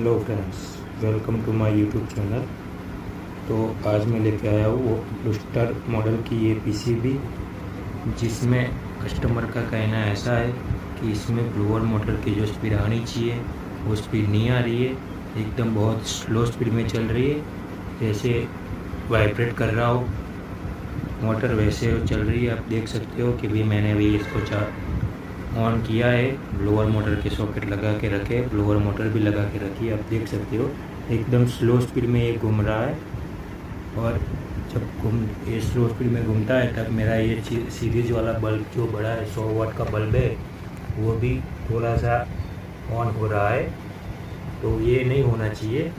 Hello friends, welcome to my YouTube channel. तो आज मैं लेके आया हूँ वो ब्लूस्टार मॉडल की ये पीसीबी, जिसमें कस्टमर का कहना ऐसा है कि इसमें ब्लोअर मोटर की जो स्पीड आनी चाहिए वो स्पीड नहीं आ रही है, एकदम बहुत स्लो स्पीड में चल रही है। जैसे वाइब्रेट कर रहा हो मोटर वैसे चल रही है। आप देख सकते हो कि भी मैंने अभी इसको ऑन किया है, ब्लोअर मोटर के सॉकेट लगा के रखे, ब्लोअर मोटर भी लगा के रखी है। आप देख सकते हो एकदम स्लो स्पीड में ये घूम रहा है। और जब ये स्लो स्पीड में घूमता है तब मेरा ये सीरीज वाला बल्ब जो बड़ा है 100 वाट का बल्ब है वो भी थोड़ा सा ऑन हो रहा है। तो ये नहीं होना चाहिए,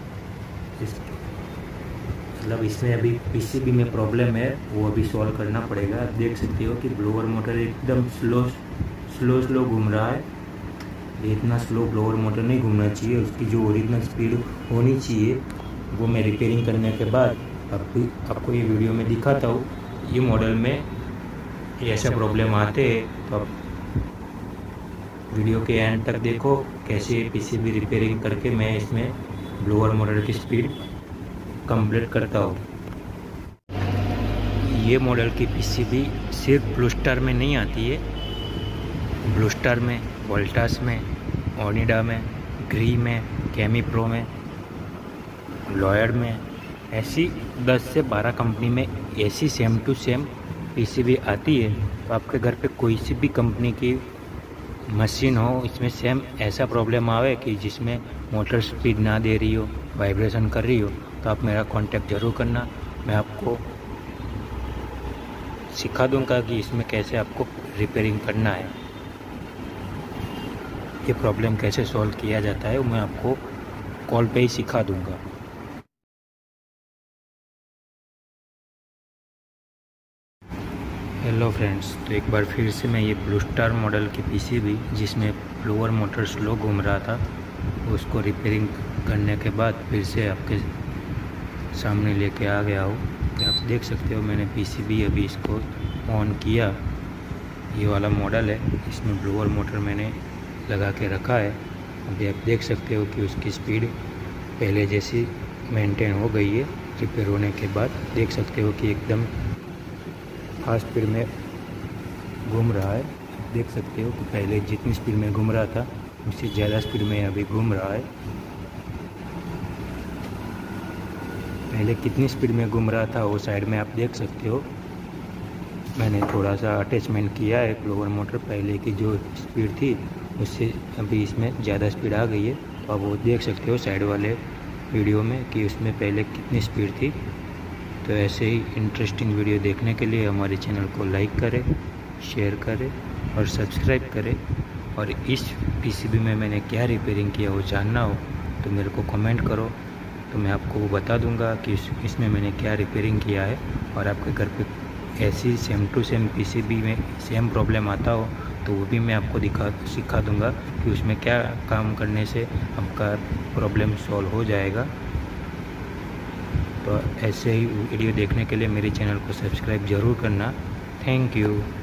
मतलब इसमें अभी पीसीबी में प्रॉब्लम है, वो अभी सॉल्व करना पड़ेगा। आप देख सकते हो कि ब्लोअर मोटर एकदम स्लो घूम रहा है। ये इतना स्लो ब्लोअर मोटर नहीं घूमना चाहिए, उसकी जो ओरिजिनल स्पीड होनी चाहिए वो मैं रिपेयरिंग करने के बाद आपको ये वीडियो में दिखाता हूँ। ये मॉडल में ऐसा प्रॉब्लम आते हैं तो आप वीडियो के एंड तक देखो कैसे पीसीबी रिपेयरिंग करके मैं इसमें ब्लोअर मोटर की स्पीड कंप्लीट करता हूँ। ये मॉडल की पीसीबी सिर्फ ब्लूस्टार में नहीं आती है, ब्लूस्टार में, वोल्टास में, ओनिडा में, ग्री में, केमी प्रो में, लॉयड में, ऐसी 10 से 12 कंपनी में ऐसी सेम टू सेम पीसीबी आती है। तो आपके घर पे कोई सी भी कंपनी की मशीन हो, इसमें सेम ऐसा प्रॉब्लम आवे कि जिसमें मोटर स्पीड ना दे रही हो, वाइब्रेशन कर रही हो, तो आप मेरा कांटेक्ट ज़रूर करना। मैं आपको सिखा दूंगा कि इसमें कैसे आपको रिपेयरिंग करना है, ये प्रॉब्लम कैसे सॉल्व किया जाता है, वो मैं आपको कॉल पे ही सिखा दूंगा। हेलो फ्रेंड्स, तो एक बार फिर से मैं ये ब्लूस्टार मॉडल की पीसीबी जिसमें ब्लोअर मोटर स्लो घूम रहा था उसको रिपेयरिंग करने के बाद फिर से आपके सामने लेके आ गया हूँ। आप देख सकते हो मैंने पीसीबी अभी इसको ऑन किया। ये वाला मॉडल है, इसमें ब्लोअर मोटर मैंने लगा के रखा है। अभी आप देख सकते हो कि उसकी स्पीड पहले जैसी मेंटेन हो गई है। रिपेयर होने के बाद देख सकते हो कि एकदम फास्ट स्पीड में घूम रहा है। देख सकते हो कि पहले जितनी स्पीड में घूम रहा था उससे ज़्यादा स्पीड में अभी घूम रहा है। पहले कितनी स्पीड में घूम रहा था वो साइड में आप देख सकते हो। मैंने थोड़ा सा अटैचमेंट किया है ब्लोअर मोटर, पहले की जो स्पीड थी उससे अभी इसमें ज़्यादा स्पीड आ गई है। तो आप वो देख सकते हो साइड वाले वीडियो में कि उसमें पहले कितनी स्पीड थी। तो ऐसे ही इंटरेस्टिंग वीडियो देखने के लिए हमारे चैनल को लाइक करें, शेयर करें और सब्सक्राइब करें। और इस पीसीबी में मैंने क्या रिपेयरिंग किया वो जानना हो तो मेरे को कमेंट करो, तो मैं आपको वो बता दूंगा कि इसमें मैंने क्या रिपेयरिंग किया है। और आपके घर पे ऐसी सेम टू सेम पीसीबी में सेम प्रॉब्लम आता हो तो वो भी मैं आपको सिखा दूंगा कि उसमें क्या काम करने से आपका प्रॉब्लम सॉल्व हो जाएगा। तो ऐसे ही वीडियो देखने के लिए मेरे चैनल को सब्सक्राइब ज़रूर करना। Thank you.